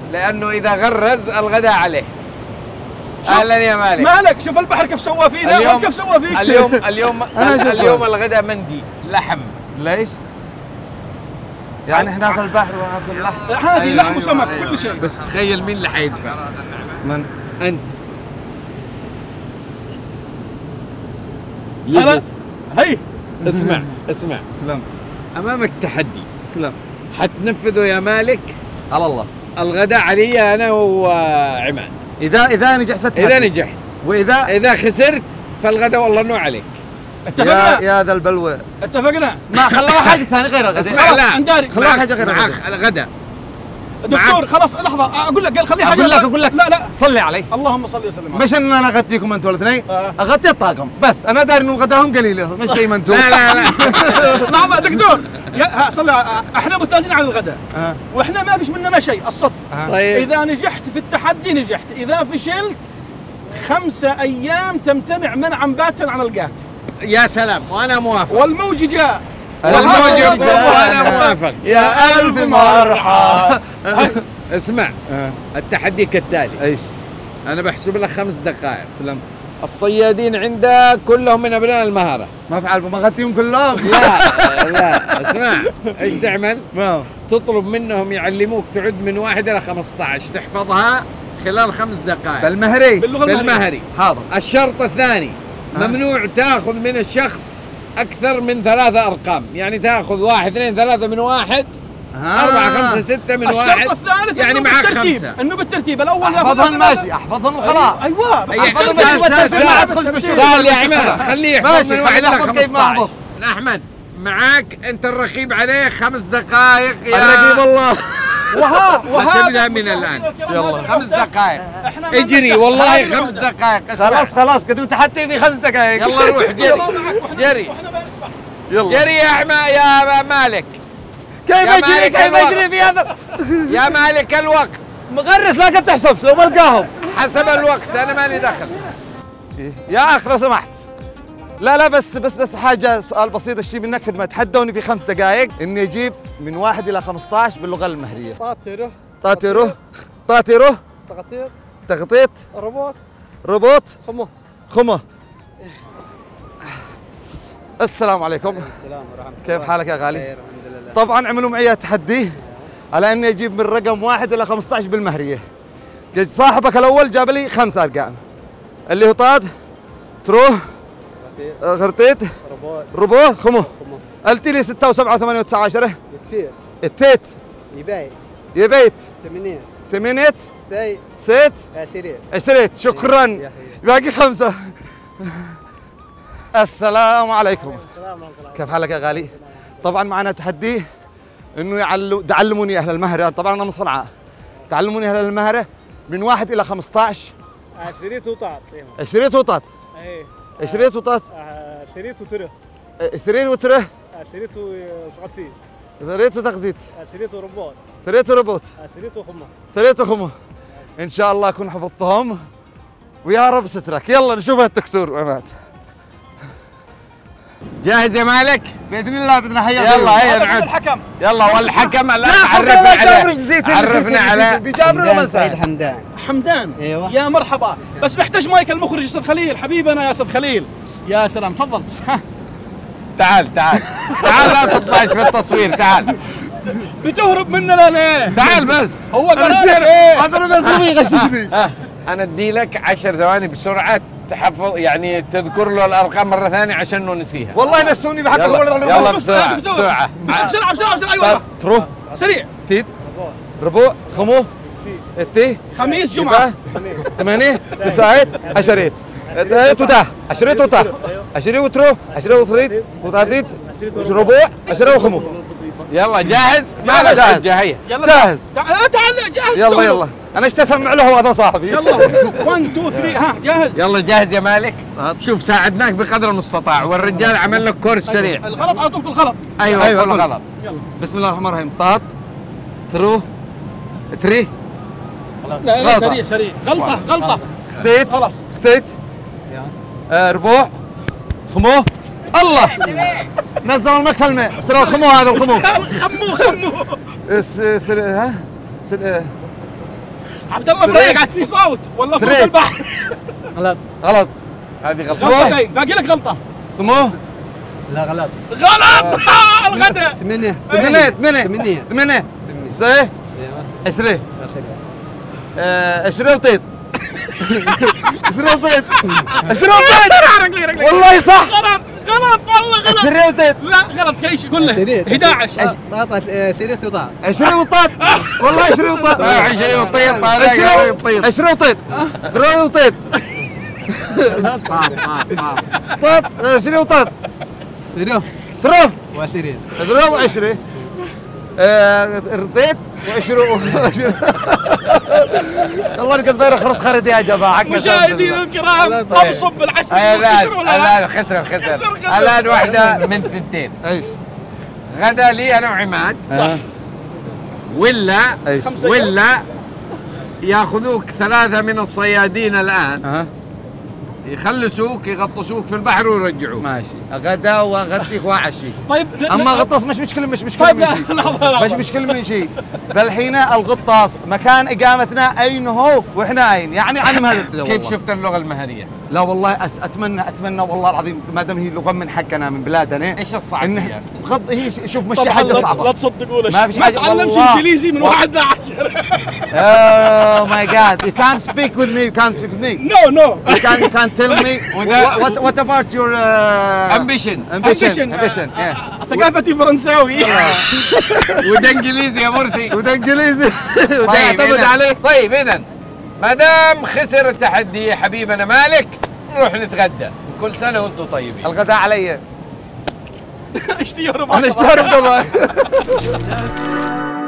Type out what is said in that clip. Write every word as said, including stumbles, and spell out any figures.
لانه اذا غرز الغداء عليه. اهلا يا مالك. مالك شوف البحر كيف سوى فينا اليوم كيف سوى فيك. اليوم اليوم اليوم الغداء مندي لحم. ليش؟ يعني احنا ناكل البحر وناكل لحم. هذه أيوة لحم أيوة وسمك أيوة. كل شيء. بس تخيل مين اللي حيدفع؟ من؟ انت. هلا يجلس. هي اسمع اسمع سلام. امامك تحدي. سلام. حتنفذه يا مالك. على الله. الغداء علي انا وعماد. اذا اذا نجحت في التحدي. اذا نجحت. واذا اذا خسرت فالغداء والله انه عليك. اتفقنا يا يا ذا البلوى. اتفقنا. ما خلوها حاجه ثانيه غير الغداء. اسمع لا انداري خلوها حاجه غير معك الغداء. الغداء. دكتور خلاص لحظه اقول لك قال خليها حاجه. اقول لك اقول لك لا لا صلي علي. اللهم صل وسلم. مش ان انا اغطيكم انتم الاثنين، آه. اغطي الطاقم، بس انا داري انه غداهم قليل مش زي ما انتم. لا لا لا لحظه دكتور يا ها صلي احنا متوازنين على الغداء آه. واحنا ما فيش مننا شيء الصدق. آه. طيب اذا نجحت في التحدي نجحت، اذا فشلت خمسة ايام تمتنع منعا باتا عن القات. يا سلام وانا موافق. والموج جاء والموج وانا موافق. يا الف مرحبا. اسمع آه. التحدي كالتالي. ايش؟ انا بحسب لك خمس دقائق. سلام. الصيادين عندك كلهم من ابناء المهاره. ما فعل ما غطيهم كلهم. لا لا اسمع ايش تعمل؟ ما تطلب منهم يعلموك تعد من واحد الى خمسة عشر تحفظها خلال خمس دقائق بالمهري. باللغه بالمهري. حاضر. الشرط الثاني آه. ممنوع تاخذ من الشخص اكثر من ثلاثة ارقام، يعني تاخذ واحد اثنين ثلاثة من واحد آه. أربعة خمسة ستة من واحد. الشرط الثالث يعني إنه معك بالترتيب. خمسة. انه بالترتيب الاول احفظهم ماشي احفظهم وخلاص. ايوه بس أي أحفظهم سهل بالترتيب، سهل ما سهل. أدخل بالترتيب. سهل يا عماد خليه يحفظ ماشي، من واحد خليه إلى يحفظ كيف ما خمسة عشر. أحفظ. احمد معاك انت الرقيب عليه خمس دقائق يا الرقيب الله. وها وها تبدأ من الآن. يلا. خمس دقائق احنا ما اجري نفتح. والله هذه خمس الوحدة. دقائق. اسمع. خلاص خلاص قدم تحدي في خمس دقائق. يلا روح جري يلا معك وإحنا- جري وإحنا ما نسمع. يلا. جري يا عما يا مالك. كيف يا اجري مالك كيف الوقت. اجري في هذا؟ يا مالك الوقت مغرس لا قد تحسبش لو بلقاهم. حسب الوقت انا مالي دخل. يا اخ لو سمحت. لا لا بس بس بس حاجه سؤال بسيط الشيء منك خدمه تحدوني في خمس دقائق اني اجيب من واحد الى خمسة عشر باللغه المهريه. طاطره طاطيره طاطيره تغطيط تغطيط رباط رباط خمه. خمه. السلام عليكم. السلام ورحمه الله. كيف حالك يا غالي؟ خير الحمد لله. طبعا عملوا معي تحدي على اني اجيب من رقم واحد الى خمسة عشر بالمهريه. قلت صاحبك الاول جاب لي خمس ارقام اللي هو طاد تروح غرطيت رباط ربو خمو. خمه. قلت لي ستة وسبعة وثمانية وتسعة عشرة. كتير التيت يباي يبيت ثمانين ثمانيت ساي سيت عشرين. عشريت. شكرا. يا حبيبي. باقي خمسة. السلام عليكم. السلام ورحمه الله. كيف حالك يا غالي؟ طبعا معنا تحدي انه يعلو تعلموني اهل المهره، طبعا انا من صنعاء. تعلموني اهل المهره من واحد الى خمسة عشر. شريط وطاط. عشريت وطات ايه عشريت وطات شريط وتره. ثريت وتره شريط وشغطي. ثريت وتغذيت شريط ورباط. ثريت وربوت شريط وخمه. ثريت وخمه. ان شاء الله اكون حفظتهم ويا رب سترك. يلا نشوفها الدكتور عماد. جاهز يا مالك؟ باذن الله بدنا حيا. يلا هيا هذا نعد. الحكم. يلا والحكم الان لا عرفنا لا عليه. جابر زيت عرفنا عليه. بجابر حمدان ولا سعيد سعيد؟ حمدان. حمدان ايوه. يا مرحبا بس نحتاج مايك المخرج استاذ خليل حبيبنا يا استاذ خليل. يا سلام تفضل. ها تعال تعال تعال لا تطلعش في التصوير. تعال بتهرب مننا ليه؟ تعال بس. هو قال لك ايه؟ هذا انا يغششني. ها انا ادي لك عشر ثواني بسرعه تحفظ يعني تذكر له الارقام مره ثانيه عشان انه نسيها. والله نسوني بحق يلا يلا بس- بسرعه بس- بسرعه. بس بسرعه بسرعه بسرعه ايوه تروح سريع. تيت ربوع خمو التي خميس جمعه ثمانية تسعة عشريت توتا عشريت توتا عشرين وترو عشرين وثريت وثلاثيت ربوع عشرين وخمو. يلا جاهز؟ يلا ما جاهز. جاهز. يلا جاهز. تعال تعال جاهز. يلا يلا انا ايش اسمع له هذا صاحبي. يلا واحد اثنين ثلاثة ها جاهز. يلا جاهز يا مالك؟ شوف ساعدناك بقدر المستطاع والرجال عمل لك كورس سريع. الغلط على طول بالغلط. ايوه أيوة، كل كل. غلط. يلا بسم الله الرحمن الرحيم. طاط ثرو تري لا لا غلطة. سريع سريع غلطه غلطه. خطيت خلاص. خطيت آه، ربوع خمو. الله نزل المكفى الماء بسرعه. الخمو هذا الخمو. خمو خمو. س- سل... ها سل... عبد الله ثري. قاعد في صوت ولا صوت ثري. البحر؟ غلط. غلط. هذه غلطه. غلطتين، باقي لك غلطة. ثمو لا غلط. غلط. الغداء. ثمانية. ثمانية ثمانية ثمانية. ثمانية صحيح؟ عشرة عشرة وطيط عشرة وطيط عشرة وطيط والله صح غلط غلط والله غلط. عشرة وطيط لا غلط كيش كله. سريت. أحد عشر. طاطا سريت وطاط. عشرة وطيط والله عشرة وطيط عشرة وطيط هذا عشرة وطيط. عشرة وطيط عشرة وطيط طيط عشرة وطيط سريو. ترو وسريت. ترو وعشرة رطيت وعشرة والله اني كنت خرط خرط يا جماعه. مشاهدينا الكرام ابصب بالعشر. الان خسر ولا لا؟ الان خسر خسر خسر، خسر. الان واحده من ثنتين. ايش؟ غدا لي انا وعماد صح ولا ايش؟ خمسة. ولا ياخذوك ثلاثه من الصيادين الان اها يخلصوك يغطسوك في البحر ويرجعوك. ماشي غدا واغديك واعشيك. طيب اما غطاس مش مشكله مش مشكله طيب من لا شيء لحظة مش لحظة. مشكله من شيء. فالحين الغطاس مكان اقامتنا اين هو واحنا اين يعني عن هذا كيف والله. شفت اللغه المهريه؟ لا والله أس- اتمنى اتمنى والله العظيم ما دام هي لغه من حقنا من بلادنا. ايش الصعب إن فيها؟ غض هي ش- شوف مش طبعا حاجه لا صعبه. لا تصدقوا له. ما فيش ما حاجة تعلمش والله. انجليزي من واحد لعشرة. Oh my God! You can't speak with me. You can't speak with me. No no. You can't you can't tell me what what, what about your uh, ambition ambition Ambition. ambition yeah. ثقافتي فرنساوي. وده انجليزي يا مرسي. وده انجليزي وده طيب يعتمد إذن- عليه. طيب اذا ما دام خسر التحدي يا حبيبنا مالك نروح نتغدى. كل سنه وانتم طيبين. الغداء علي اشتي انا اشتهر والله.